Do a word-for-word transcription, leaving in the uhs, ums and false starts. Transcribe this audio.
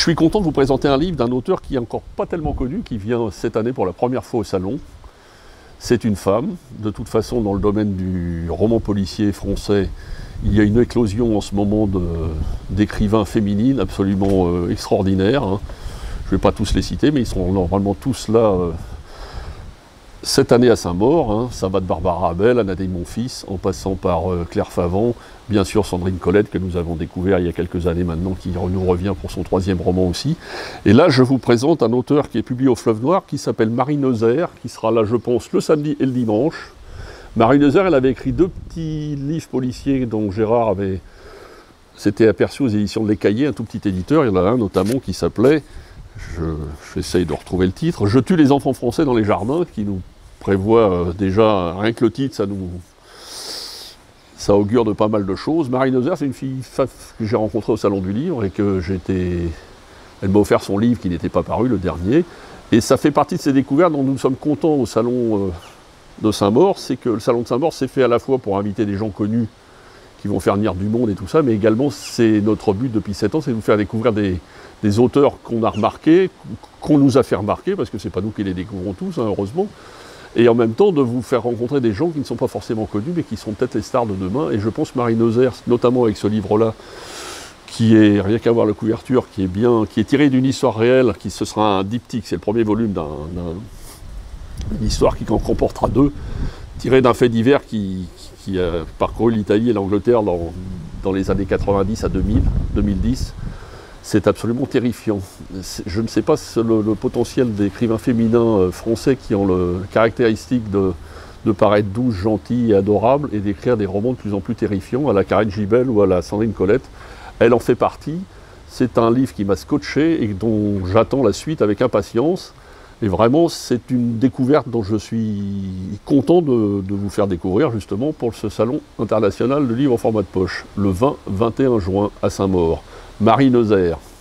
suis content de vous présenter un livre d'un auteur qui est encore pas tellement connu, qui vient cette année pour la première fois au Salon. C'est une femme. De toute façon, dans le domaine du roman policier français, il y a une éclosion en ce moment d'écrivains féminines absolument euh, extraordinaires. Hein. Je ne vais pas tous les citer, mais ils sont normalement tous là euh, cette année à Saint-Maur. Hein. Ça va de Barbara Abel, Anna-Dé Monfils, en passant par euh, Claire Favant, bien sûr Sandrine Colette, que nous avons découvert il y a quelques années maintenant, qui nous revient pour son troisième roman aussi. Et là, je vous présente un auteur qui est publié au Fleuve Noir, qui s'appelle Marie Neuser, qui sera là, je pense, le samedi et le dimanche. Marie Neuser, elle avait écrit deux petits livres policiers dont Gérard avait s'était aperçu aux éditions de Les Cahiers, un tout petit éditeur. Il y en a un notamment qui s'appelait, j'essaye de retrouver le titre, « Je tue les enfants français dans les jardins », qui nous prévoit euh, déjà, rien que le titre, ça nous... ça augure de pas mal de choses. Marie Neuser, c'est une fille que j'ai rencontrée au Salon du Livre et que j'étais... Elle m'a offert son livre qui n'était pas paru, le dernier. Et ça fait partie de ces découvertes dont nous sommes contents au Salon euh, de Saint-Maur. C'est que le Salon de Saint-Maur, c'est fait à la fois pour inviter des gens connus qui vont faire venir du monde et tout ça, mais également, c'est notre but depuis sept ans, c'est de vous faire découvrir des, des auteurs qu'on a remarqués, qu'on nous a fait remarquer, parce que c'est pas nous qui les découvrons tous, hein, heureusement. Et en même temps de vous faire rencontrer des gens qui ne sont pas forcément connus, mais qui sont peut-être les stars de demain. Et je pense Marie Neuser, notamment avec ce livre-là, qui est, rien qu'à voir la couverture, qui est bien, qui est tiré d'une histoire réelle, qui ce sera un diptyque, c'est le premier volume d'une histoire qui en comportera deux, tiré d'un fait divers qui, qui, qui a parcouru l'Italie et l'Angleterre dans, dans les années quatre-vingt-dix à deux mille, deux mille dix. C'est absolument terrifiant. Je ne sais pas si le, le potentiel d'écrivains féminins français qui ont le caractéristique de, de paraître douces, gentilles et adorables et d'écrire des romans de plus en plus terrifiants à la Karine Gibel ou à la Sandrine Colette. Elle en fait partie. C'est un livre qui m'a scotché et dont j'attends la suite avec impatience. Et vraiment, c'est une découverte dont je suis content de, de vous faire découvrir justement pour ce Salon international de livres en format de poche, le vingt vingt et un juin à Saint-Maur. Marie Neuser.